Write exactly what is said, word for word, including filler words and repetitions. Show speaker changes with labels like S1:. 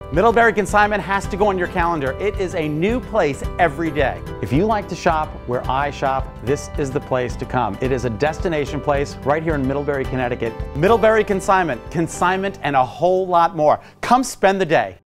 S1: Middlebury Consignment has to go on your calendar. It is a new place every day. If you like to shop where I shop, this is the place to come. It is a destination place right here in Middlebury, Connecticut. Middlebury Consignment, consignment and a whole lot more. Come spend the day.